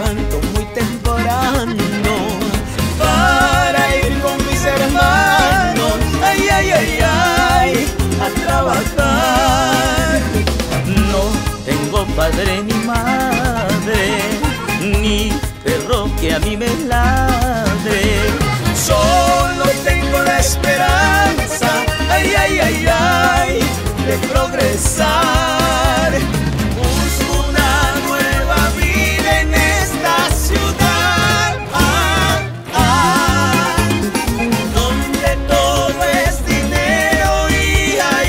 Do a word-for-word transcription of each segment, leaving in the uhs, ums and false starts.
levanto muy temprano para ir con mis hermanos, ay, ay, ay, ay, a trabajar. No tengo padre ni madre, ni perro que a mí me ladre. Solo tengo la esperanza, ay, ay, ay, ay, de progresar. Busco una nueva vida en esta ciudad, ah, ah, donde todo es dinero y hay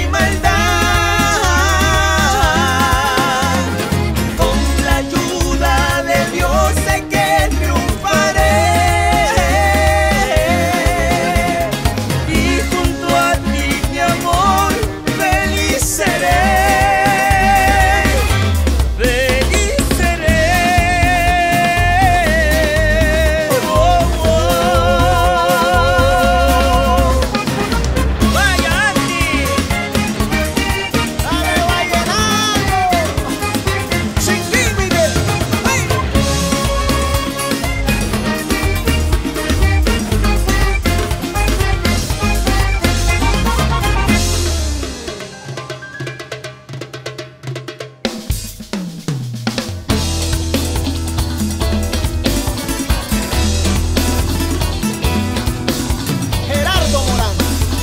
maldad. Con la ayuda de Dios sé que triunfaré, y junto a ti, mi amor, feliz seré. Gerardo Morán.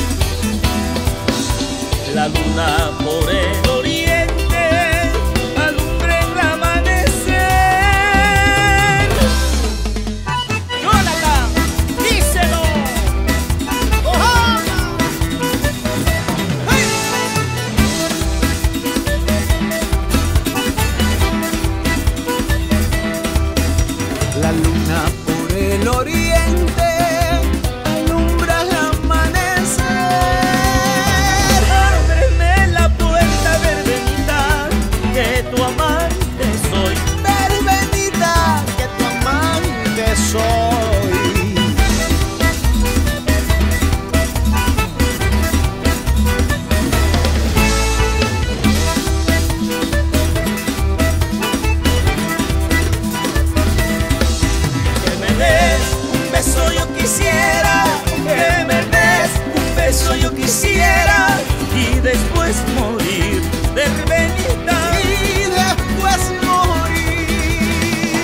La luna por el oriente alumbra el amanecer. Jhonatan, díselo. ¡Oja! ¡Hey! La luna por el oriente alumbra el amanecer. Ábreme la puerta, Verbenita, que tu amante soy. Verbenita, que tu amante soy. Que me des un beso yo quisiera, que me des un beso yo quisiera, y después morir, Verbenita, y después morir.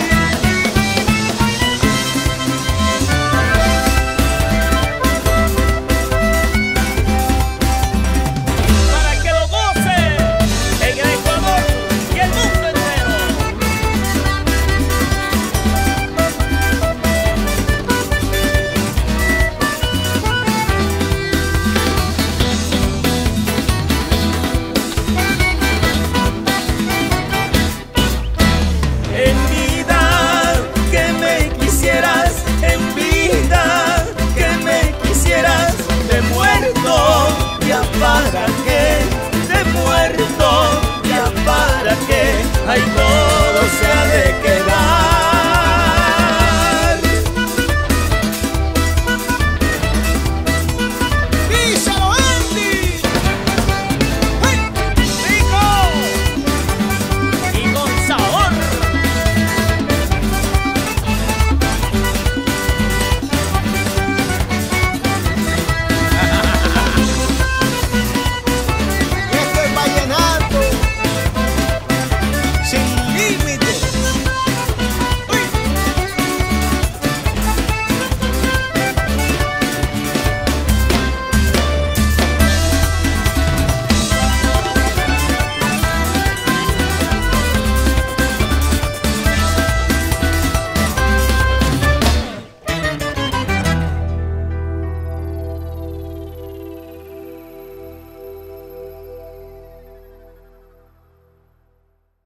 Para que lo goce en el Ecuador y el mundo entero. En vida que me quisieras, en vida que me quisieras, de muerto, ya para qué, de muerto, ya para qué, ay,